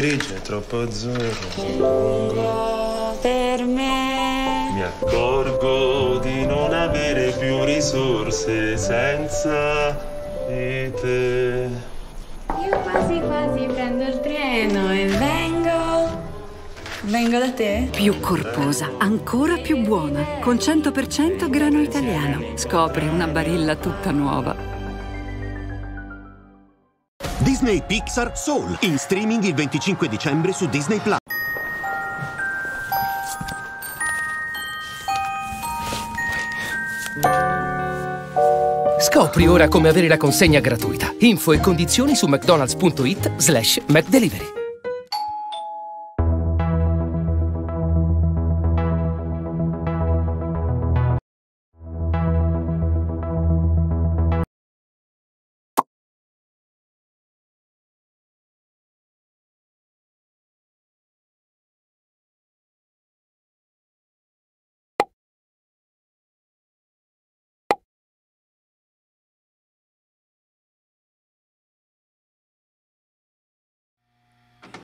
grigia, troppo azzurro. Per me. Mi accorgo di non avere più risorse senza di te. Io quasi quasi prendo il treno e vengo da te. Più corposa, ancora più buona. Con 100% grano italiano. Scopri una Barilla tutta nuova. Disney Pixar Soul, in streaming il 25 dicembre su Disney Plus. Scopri ora come avere la consegna gratuita. Info e condizioni su mcdonalds.it/McDelivery.